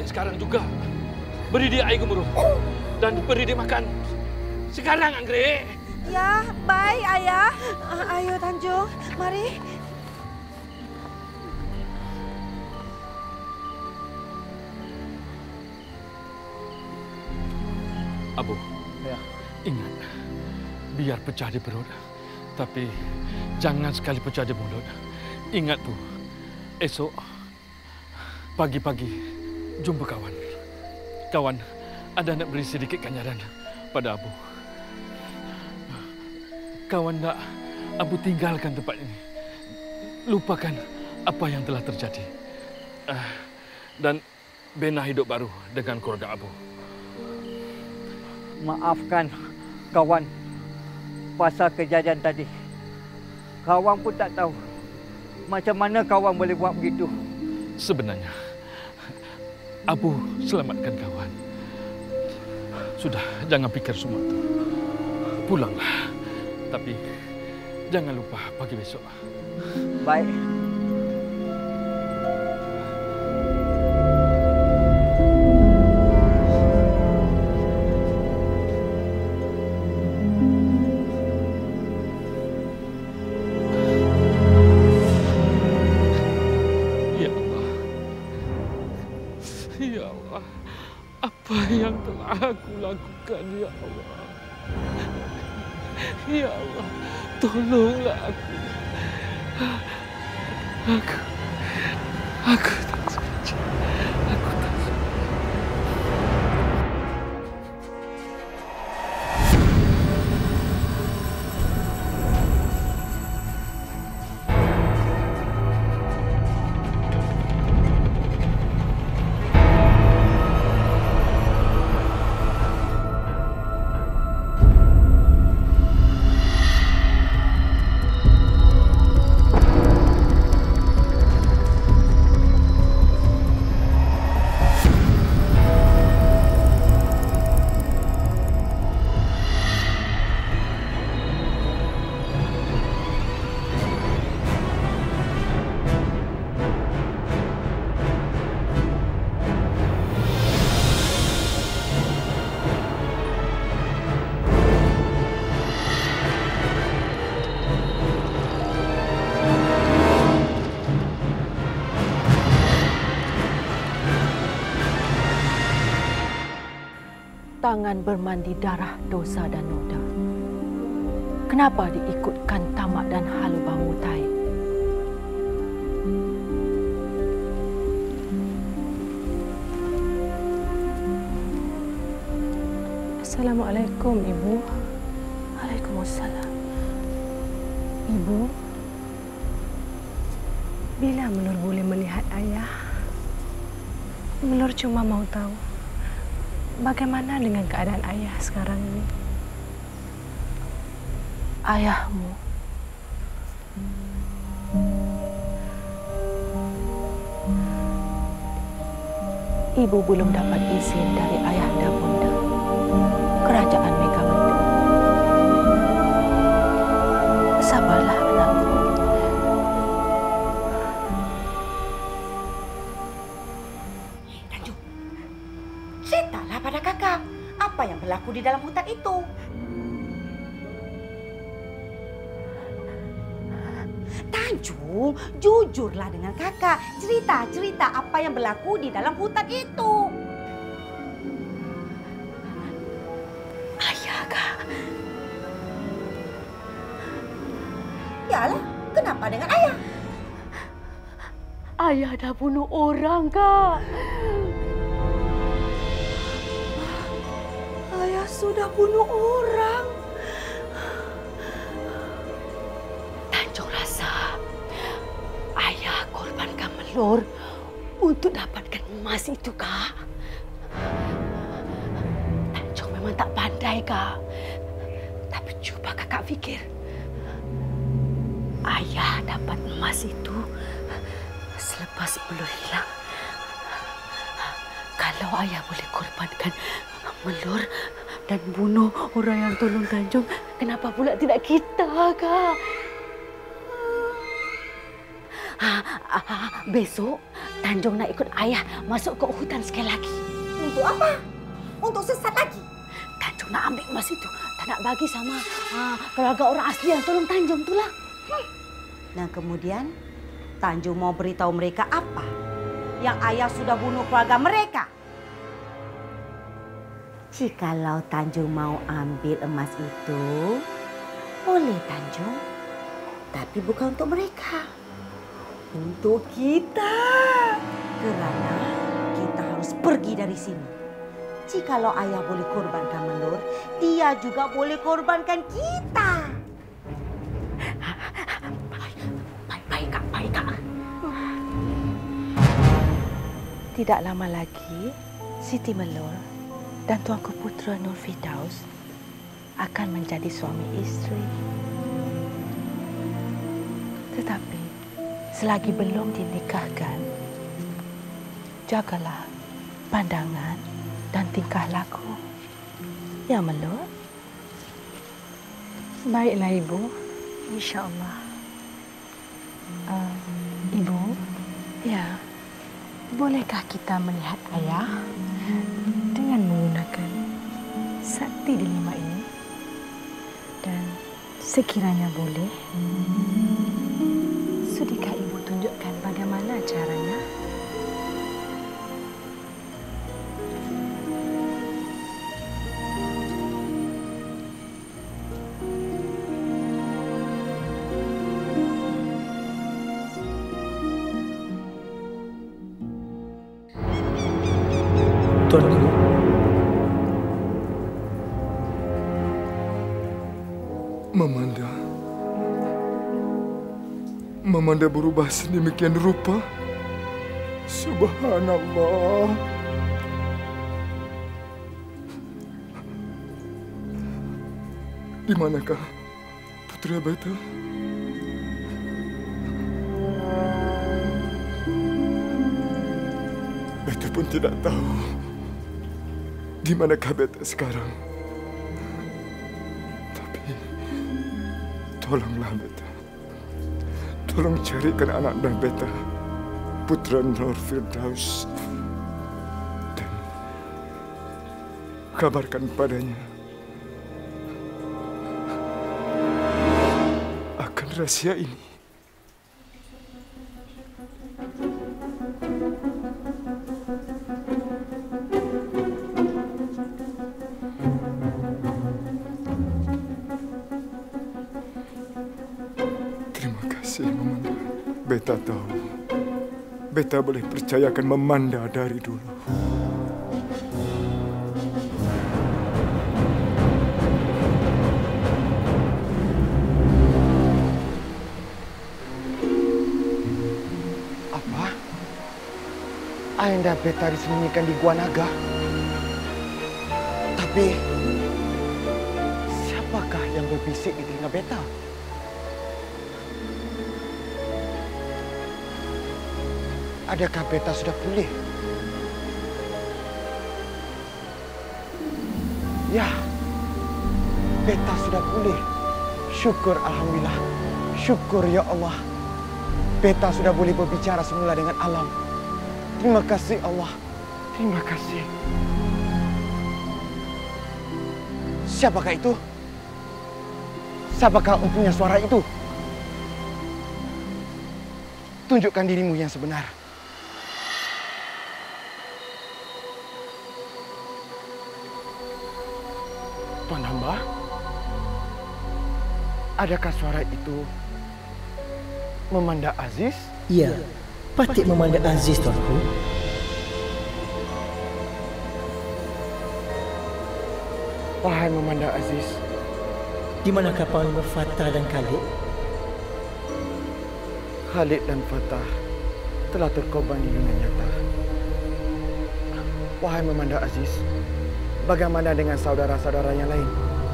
sekarang juga. Beri dia air gemuruh dan beri dia makan. Sekarang, Anggrek. Ya, baik, Ayah. Ayo, Tanjung. Mari. Abu, Ya. ingat, biar pecah di perut, tapi jangan sekali pecah di mulut. Ingat tu, esok pagi-pagi jumpa kawan. Kawan, ada nak beri sedikit ganjaran pada Abu. Kawan nak Abu tinggalkan tempat ini. Lupakan apa yang telah terjadi. Dan bina hidup baru dengan keluarga Abu. Maafkan kawan pasal kejadian tadi. Kawan pun tak tahu macam mana kawan boleh buat begitu. Sebenarnya, Abu selamatkan kawan. Sudah, jangan fikir semua itu. Pulanglah. Tapi jangan lupa pagi besok. Baik. Ya Allah. Ya Allah. Apa yang telah aku lakukan, ya Allah. Ya Allah, tolonglah aku. Aku tak sengaja. Aku tak sengaja. Tangan bermandi darah dosa dan noda. Kenapa diikutkan tamak dan halu bangutai? Assalamualaikum, Ibu. Waalaikumsalam. Ibu, bila Melur boleh melihat ayah? Melur cuma mau tahu bagaimana dengan keadaan ayah sekarang ini. Ayahmu Ibu belum dapat izin dari ayahanda bunda Kerajaan Megawati. Sabarlah anakku. Tanjung, ceritalah pada kakak apa yang berlaku di dalam hutan itu. Tanjung, jujurlah dengan kakak. Cerita apa yang berlaku di dalam hutan itu. Ayah, Kak. Yalah, kenapa dengan ayah? Ayah dah bunuh orang, Kak. Ayah sudah bunuh orang. Tanjung rasa ayah korbankan Melur untuk dapatkan emas itu, Kak. Tanjung memang tak pandai, Kak. Tapi cuba kakak fikir. Ayah dapat emas itu selepas Melur hilang. Kalau ayah boleh korbankan Melur dan bunuh orang yang tolong Tanjung, kenapa pula tidak kita, Kak? Besok Tanjung nak ikut ayah masuk ke hutan sekali lagi. Untuk apa? Untuk sesat lagi? Tanjung nak ambil emas itu. Tak nak bagi sama keluarga orang asli yang tolong Tanjung itulah. Dan kemudian Tanjung mau beritahu mereka apa? Yang ayah sudah bunuh keluarga mereka. Jikalau Tanjung mau ambil emas itu, boleh Tanjung. Tapi bukan untuk mereka. Untuk kita. Kerana kita harus pergi dari sini. Jikalau ayah boleh korbankan Melur, dia juga boleh korbankan kita. Baik, Kak. Tidak lama lagi, Siti Melur dan Tuanku Putera Nur Firdaus akan menjadi suami isteri. Tetapi selagi belum dinikahkan, jagalah pandangan dan tingkah laku. Ya, Melur? Baiklah, Ibu. InsyaAllah. Ibu? Ya. Bolehkah kita melihat ayah dengan menggunakan sakti delima ini? Dan sekiranya boleh, sudikah Ibu tunjukkan bagaimana caranya? Tuanku, Mamanda berubah sedemikian rupa. Subhanallah. Di manakah putera beta? Beta pun tidak tahu di manakah beta sekarang. Tapi tolonglah beta. Tolong carikan anak dan beta, Putera Nur Firdaus, dan kabarkan padanya akan rahasia ini. Mamanda, beta tahu. Beta boleh percayakan Mamanda dari dulu. Apa? Ayahanda beta disembunyikan di Gua Naga. Tapi siapakah yang berbisik di telinga beta? Adakah beta sudah pulih? Ya, beta sudah pulih. Syukur Alhamdulillah. Syukur ya Allah. Beta sudah boleh berbicara semula dengan alam. Terima kasih Allah. Terima kasih. Siapakah itu? Siapakah empunya suara itu? Tunjukkan dirimu yang sebenar. Tuan Hamba, adakah suara itu Memanda Aziz? Ya, Patik Memanda Aziz, Tuanku. Wahai Memanda Aziz, di manakah Panglima Fatah dan Khalid? Khalid dan Fatah telah terkorban di dunia nyata. Wahai Memanda Aziz, bagaimana dengan saudara-saudara yang lain?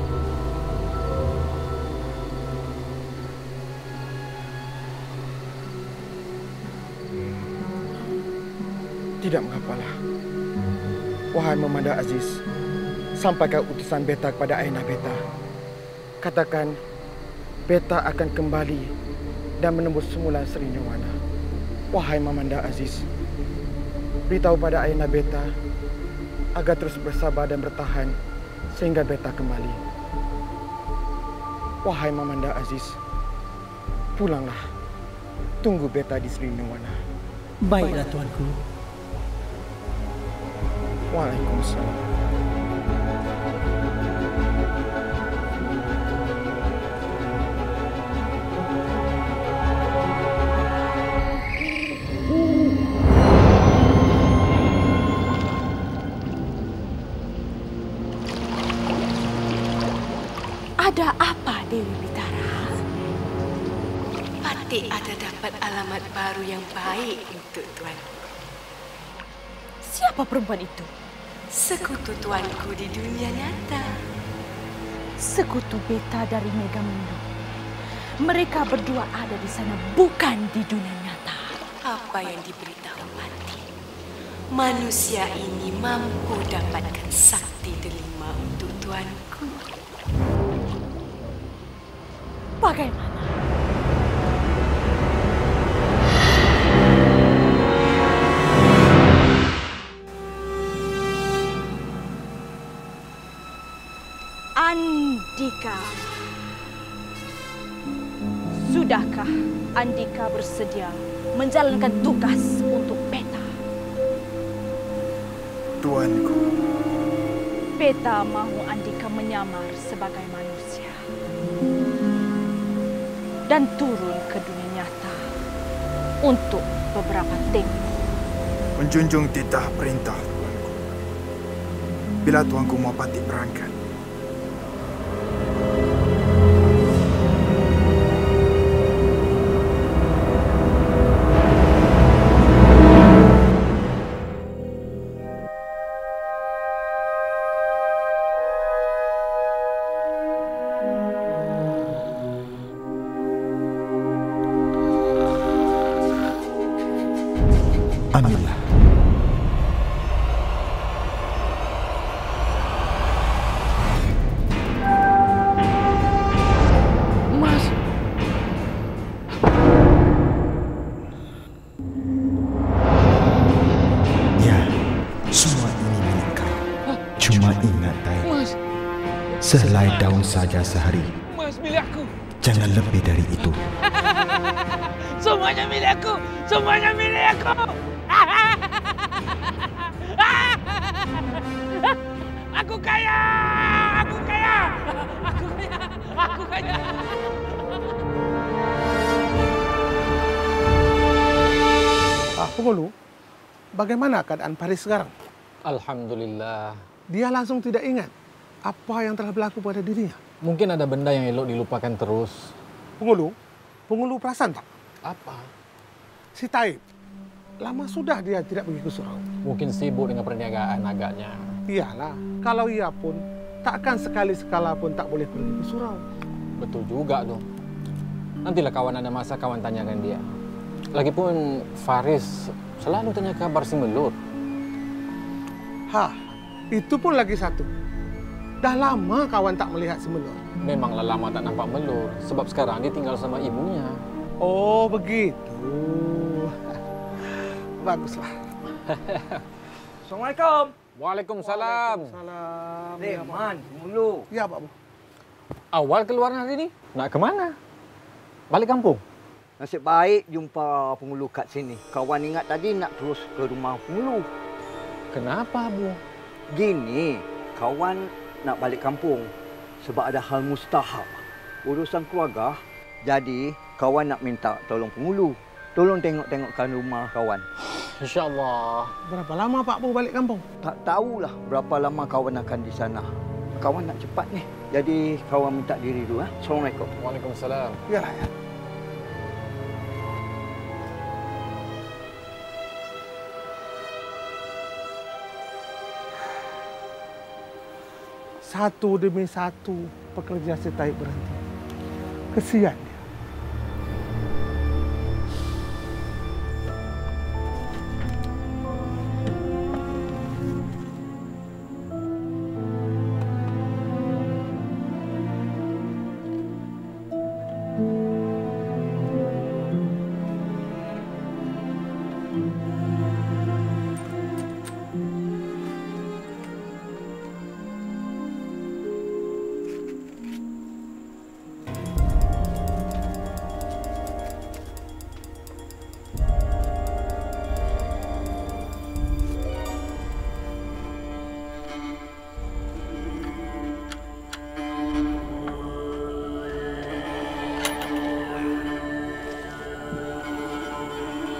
Tidak mengapalah. Wahai Memanda Aziz, sampaikan utusan beta kepada ayahanda beta. Katakan, beta akan kembali dan menembus semula Seri Nirwana. Wahai Memanda Aziz, Beritahu pada Ayahanda beta agar terus bersabar dan bertahan sehingga beta kembali. Wahai Mamanda Aziz, pulanglah. Tunggu beta di Sri Nuwana. Baiklah tuanku. Waalaikumsalam. Ada apa, Dewi Bitara? Patih ada dapat alamat baru yang baik untuk Tuan. Siapa perempuan itu? Sekutu Tuanku di dunia nyata. Sekutu beta dari Megamendung. Mereka berdua ada di sana, bukan di dunia nyata. Apa yang diberitahu Patih? Manusia ini mampu dapatkan sakti delima untuk Tuanku. Bagaimana? Andika. Sudahkah Andika bersedia menjalankan tugas untuk Beta? Tuanku. Beta mahu Andika menyamar sebagai manusia dan turun ke dunia nyata untuk beberapa tempoh. Menjunjung titah perintah, tuanku. Bila tuanku mau Patih berangkat. Ambillah. Mas. Ya, semua ini milik kau. Cuma ingat, Tai. Mas. Sehelai daun saja sehari. Mas, milik aku. Jangan lebih dari itu. Semuanya milik aku. Semuanya milik aku. Aku kaya. Aku kaya. Aku kaya. Aku kaya. Pengulu, bagaimana keadaan Paris sekarang? Alhamdulillah. Dia langsung tidak ingat apa yang telah berlaku pada dirinya. Mungkin ada benda yang elok dilupakan terus. Pengulu perasan tak? Apa? Si Taib, lama sudah dia tidak pergi ke surau. Mungkin sibuk dengan perniagaan agaknya. Iyalah, kalau ia pun takkan sekali-sekala pun tak boleh pergi ke surau. Betul juga tuh. Nantilah kawan ada masa kawan tanyakan dia. Lagipun Faris selalu tanya kabar si Melur. Itu pun lagi satu. Dah lama kawan tak melihat si Melur. Memanglah lama tak nampak Melur, sebab sekarang dia tinggal sama ibunya. Oh, begitu. Baguslah. Assalamualaikum. Waalaikumsalam. Salam. Reman, mulu. Ya, Pak Bu. Awal keluar hari ini, nak ke mana? Balik kampung? Nasib baik jumpa pengulu kat sini. Kawan ingat tadi nak terus ke rumah pengulu. Kenapa, Bu? Gini, kawan nak balik kampung sebab ada hal mustahak. Urusan keluarga. Jadi, kawan nak minta tolong pengulu. Tolong tengok-tengokkan rumah kawan. InsyaAllah. Berapa lama Pak Bu balik kampung? Tak tahulah berapa lama kawan akan di sana. Kawan nak cepat ni. Jadi, kawan minta diri dulu. Assalamualaikum. Waalaikumsalam. Yalah, ya. Satu demi satu pekerja si Taib berhenti. Kesian dia.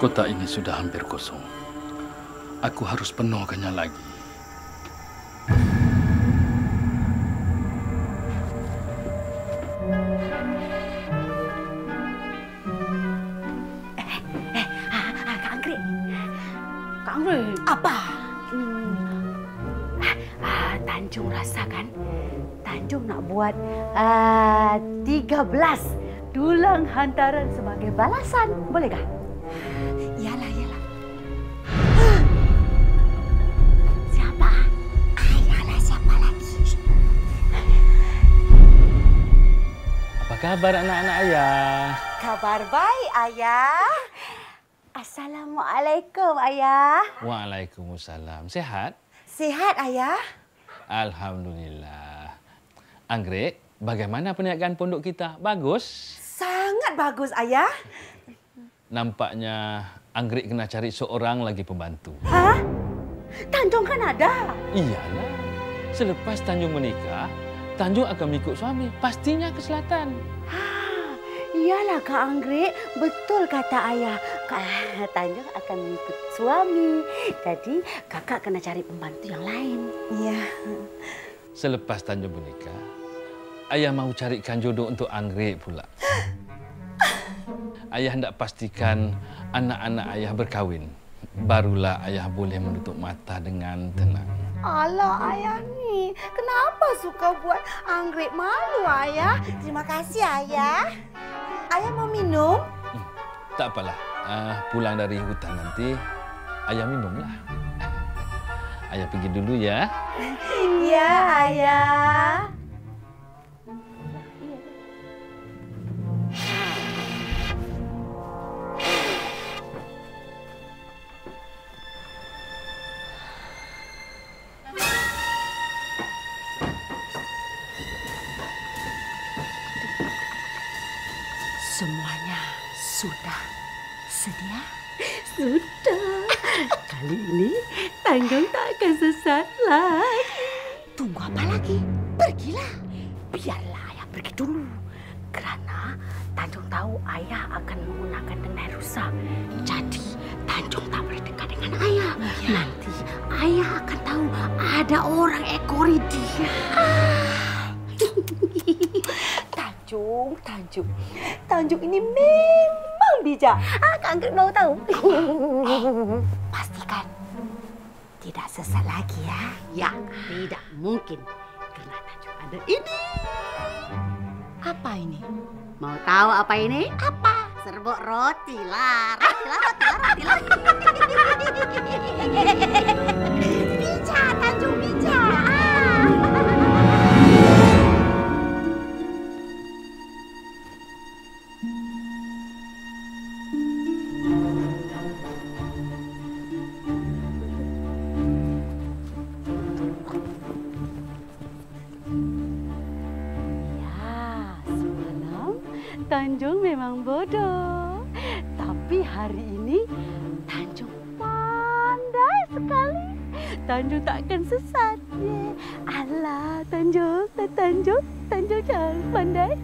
Kota ini sudah hampir kosong. Aku harus penuhkannya lagi. Kak Anggrek. Apa? Tanjung rasakan. Tanjung nak buat 13 dulang hantaran sebagai balasan. Bolehkah? Iyalah. Siapa? Iyalah, siapa lagi? Apa kabar anak-anak ayah? Kabar baik, Ayah. Assalamualaikum, Ayah. Waalaikumsalam. Sehat? Sihat, Ayah. Alhamdulillah. Anggrek, bagaimana perniagaan pondok kita? Bagus? Sangat bagus, Ayah. Nampaknya Anggrek kena cari seorang lagi pembantu. Hah? Tanjung kan ada. Iyalah. Selepas Tanjung menikah, Tanjung akan mengikut suami. Pastinya ke selatan. Iyalah, Kak Anggrek. Betul kata Ayah. Tanjung akan mengikut suami. Jadi, kakak kena cari pembantu yang lain. Iya. Selepas Tanjung menikah, Ayah mahu carikan jodoh untuk Anggrek pula. Ayah hendak pastikan anak-anak Ayah berkahwin. Barulah Ayah boleh menutup mata dengan tenang. Alah, Ayah ni. Kenapa suka buat Anggrek malu, Ayah? Terima kasih, Ayah. Ayah mau minum? Tak apalah. Pulang dari hutan nanti, Ayah minumlah. Ayah pergi dulu ya. Iya, Ayah. Semuanya sudah sedia? Sudah. Kali ini Tanjung tak akan sesat lagi. Tunggu apa lagi? Pergilah. Biarlah Ayah pergi dulu. Kerana Tanjung tahu Ayah akan menggunakan denai rusa. Jadi Tanjung tak boleh dekat dengan Ayah. Ya. Nanti Ayah akan tahu ada orang ekori dia. Tanjung ini memang bijak. Kak Anggrek mau tahu? Pastikan tidak sesat lagi ya. Ya, tidak mungkin. Karena Tanjung ada ini. Apa ini? Mau tahu apa ini? Apa? Serbuk roti lah. Roti lah. Bijak, Tanjung bijak. Tanjung memang bodoh. Tapi hari ini Tanjung pandai sekali. Tanjung tak akan sesat. Alah, Tanjung jangan pandai.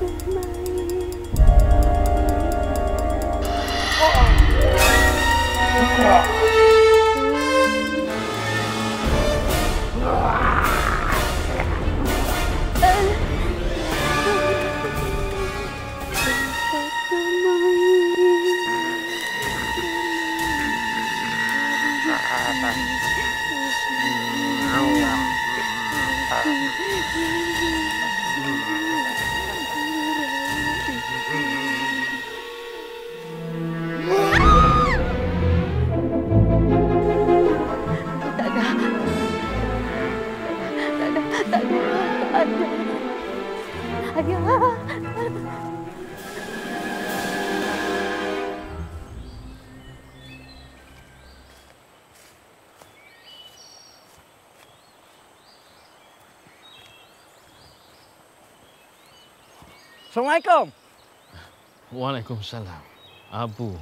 Assalamualaikum. Waalaikumsalam. Abu.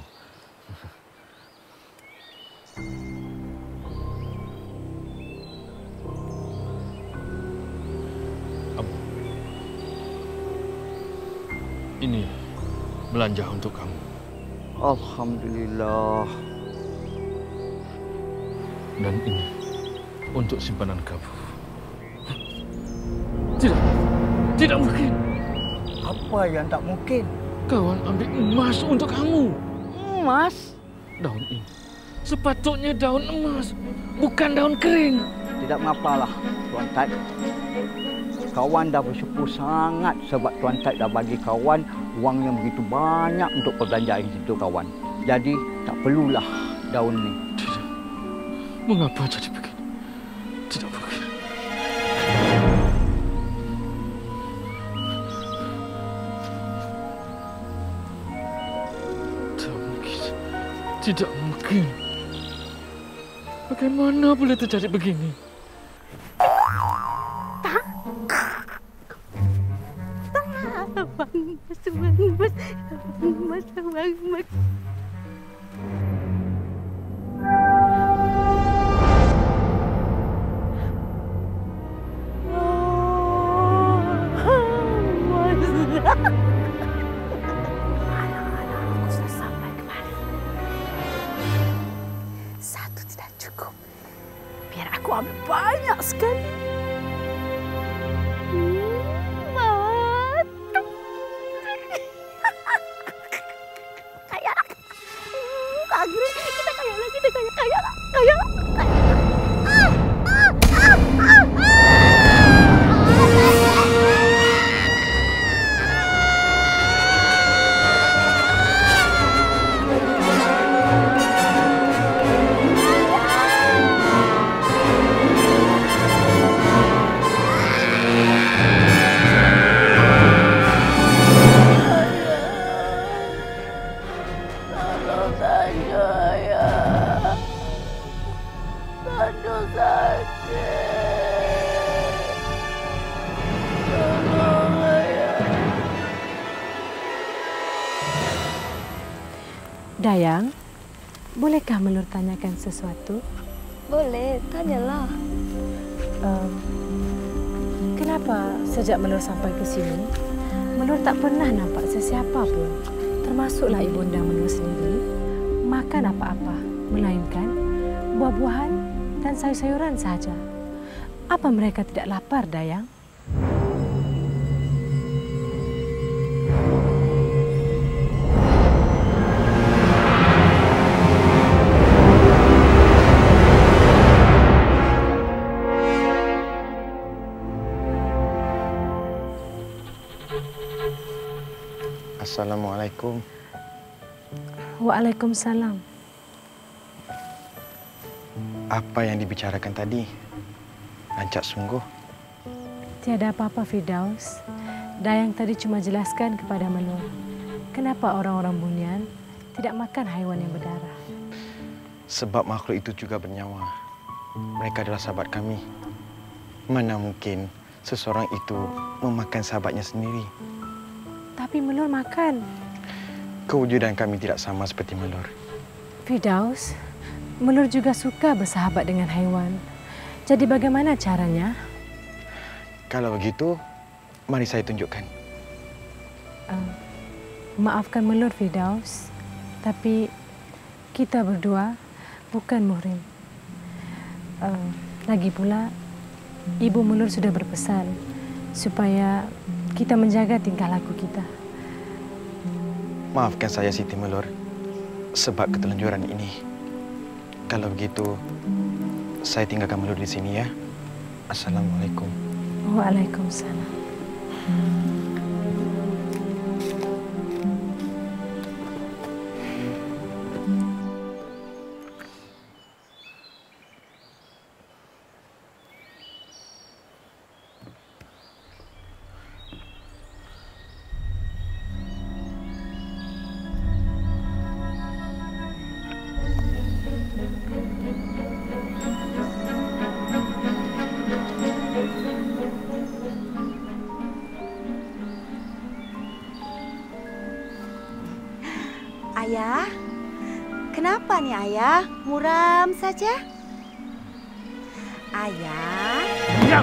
Abu. Ini belanja untuk kamu. Alhamdulillah. Dan ini untuk simpanan kamu. Tidak. Tidak mungkin. Apa yang tak mungkin? Kawan ambil emas untuk kamu. Emas? Daun ini sepatutnya daun emas, bukan daun kering. Tidak mengapalah, Tuan Tat. Kawan dah bersyukur sangat sebab Tuan Tat dah bagi kawan wang yang begitu banyak untuk perbelanjaan itu kawan. Jadi tak perlulah daun ini. Tidak. Mengapa jadi begini? Tidak mungkin. Tidak mungkin. Bagaimana boleh terjadi begini? Abang Mas. Satu tidak cukup. Biar aku ambil banyak sekali. Kaya. Kak Agri, kita kaya lah, kita kaya lah. Dayang, bolehkah Melur tanyakan sesuatu? Boleh, tanyalah. Kenapa sejak Melur sampai ke sini, Melur tak pernah nampak sesiapa pun, termasuklah ibunda Melur sendiri, makan apa-apa, melainkan buah-buahan dan sayur-sayuran sahaja. Apa mereka tidak lapar, Dayang? Assalamualaikum. Waalaikumsalam. Apa yang dibicarakan tadi? Lancak sungguh. Tiada apa-apa, Firdaus. Dayang tadi cuma jelaskan kepada Melur kenapa orang-orang Bunian tidak makan haiwan yang berdarah. Sebab makhluk itu juga bernyawa. Mereka adalah sahabat kami. Mana mungkin seseorang itu memakan sahabatnya sendiri? Tapi Melur makan. Kewujudan kami tidak sama seperti Melur. Firdaus, Melur juga suka bersahabat dengan haiwan. Jadi bagaimana caranya? Kalau begitu, mari saya tunjukkan. Maafkan Melur Firdaus, tapi kita berdua bukan muhrim. Lagi pula, Ibu Melur sudah berpesan supaya kita menjaga tingkah laku kita. Maafkan saya Siti Melur sebab ketelanjuran ini. Kalau begitu, saya tinggalkan Melur di sini ya. Assalamualaikum. Waalaikumsalam. Ayah, kenapa nih Ayah? Muram saja? Ayah? Diam!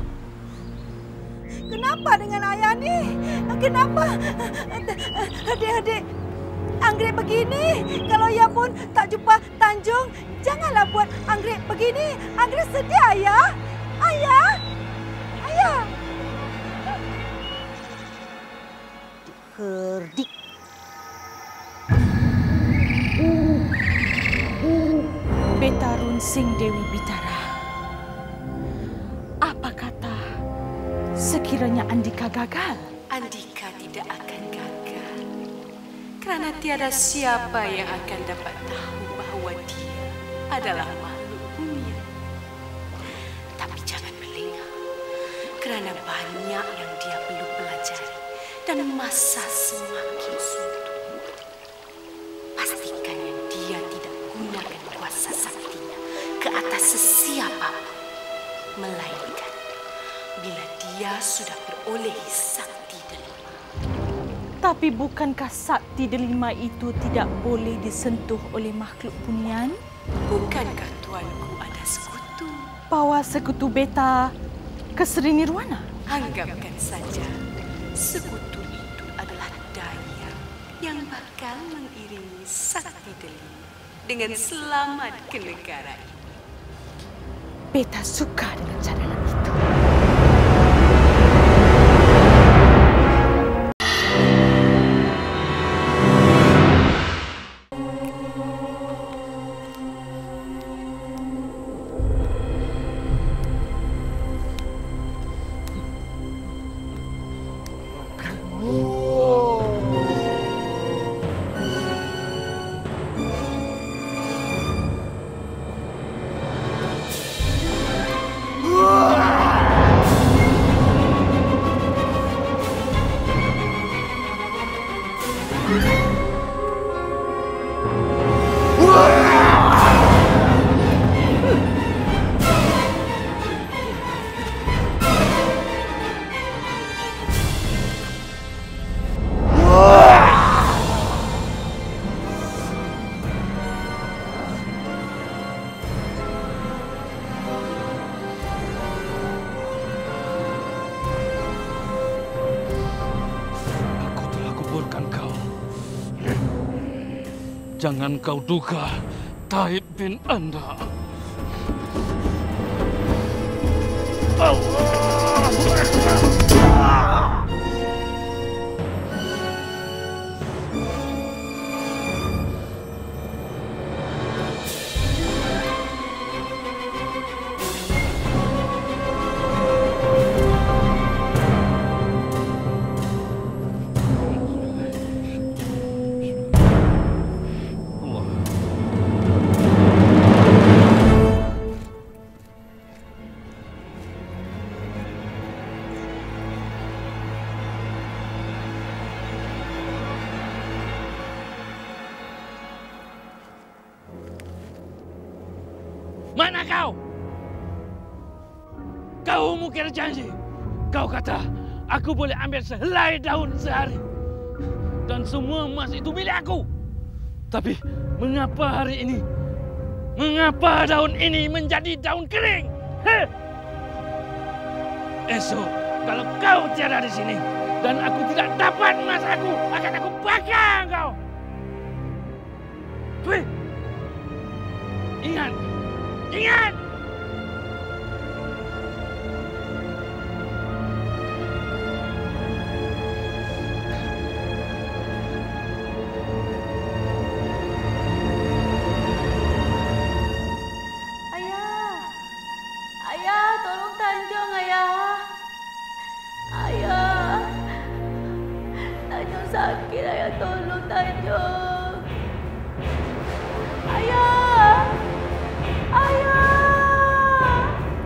Kenapa dengan Ayah nih? Kenapa adik-adik anggrek begini? Kalau Ayah pun tak jumpa Tanjung, janganlah buat anggrek begini. Anggrek sedih Ayah. Ayah! Ayah! Herdik. Beta Runsing Dewi Bitara. Apa kata sekiranya Andika gagal? Andika tidak akan gagal. Kerana tiada siapa yang akan dapat tahu bahawa dia adalah makhluk bumi. Tapi jangan melengah. Kerana banyak yang dia perlu pelajari dan masa semakin suntuk. Pastikan yang dia tidak gunakan kuasa saktinya ke atas sesiapa, melainkan bila dia sudah beroleh sakti delima. Tapi bukankah sakti delima itu tidak boleh disentuh oleh makhluk bunian? Bukankah tuanku ada sekutu? Bawa sekutu beta ke Sri Nirwana? Anggapkan saja sekutu itu adalah daya yang bakal mengiringi sakti delima dengan selamat ke negara ini. Beta suka dengan cadangan itu. Jangan kau duga, Taib bin Anda. Allahu Akbar. Mana kau? Kau mungkin janji. Kau kata, aku boleh ambil sehelai daun sehari. Dan semua emas itu milik aku. Tapi mengapa hari ini? Mengapa daun ini menjadi daun kering? Esok, kalau kau tiada di sini, Dan aku tidak dapat emas aku, akan aku bakar kau. Dwi, ingat, ingat. Sakit, ayah tolong Tanjung. Ayah! Ayah!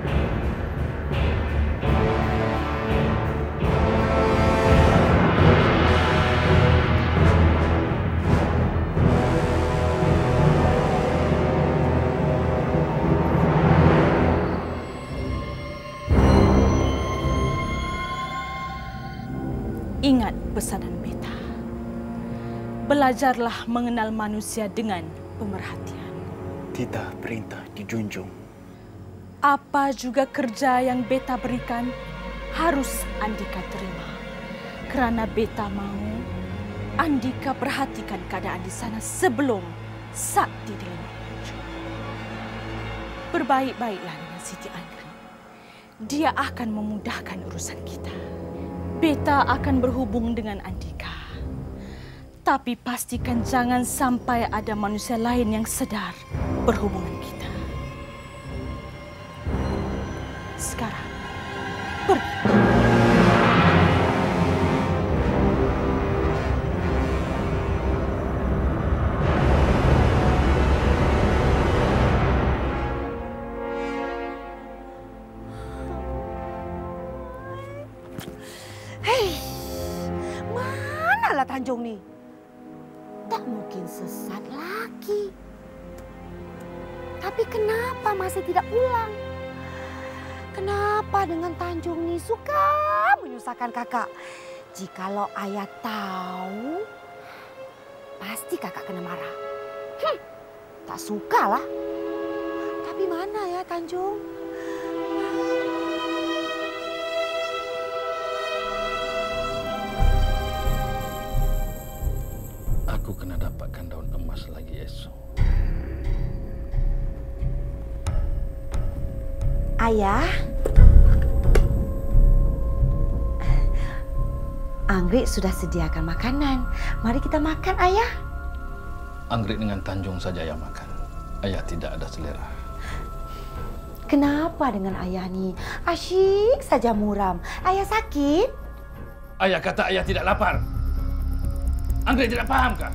Ingat pesanan Beta. Belajarlah mengenal manusia dengan pemerhatian. Titah perintah dijunjung. Apa juga kerja yang Beta berikan harus Andika terima. Kerana Beta mau Andika perhatikan keadaan di sana sebelum Sakti dilema. Berbaik-baiklah dengan Siti Andri. Dia akan memudahkan urusan kita. Beta akan berhubung dengan Andika. Tapi pastikan jangan sampai ada manusia lain yang sedar berhubungan kita. Sekarang, pergi. Hei, manalah Tanjung ni? Tak mungkin sesat lagi. Tapi kenapa masih tidak pulang? Kenapa dengan Tanjung ni suka menyusahkan kakak? Jikalau ayah tahu, pasti kakak kena marah. Tak sukalah. Tapi mana ya Tanjung? Aku kena dapatkan daun emas lagi esok. Ayah, Anggrek sudah sediakan makanan. Mari kita makan, Ayah. Anggrek dengan Tanjung saja yang makan. Ayah tidak ada selera. Kenapa dengan ayah ni? Asyik saja muram. Ayah sakit? Ayah kata ayah tidak lapar. Anggrek tidak fahamkah?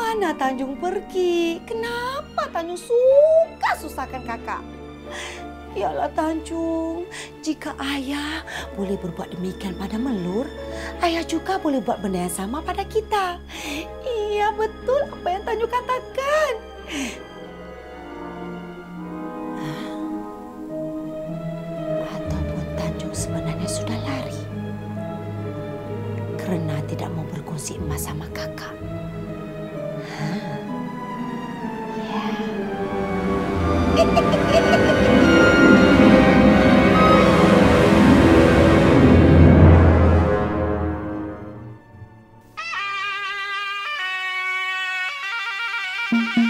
Tanjung pergi? Kenapa Tanjung suka susahkan kakak? Yalah Tanjung, jika ayah boleh berbuat demikian pada Melur, ayah juga boleh buat benda yang sama pada kita. Iya betul apa yang Tanjung katakan. Ataupun Tanjung sebenarnya sudah lari karena tidak mau berkongsi emas sama kakak. Ya.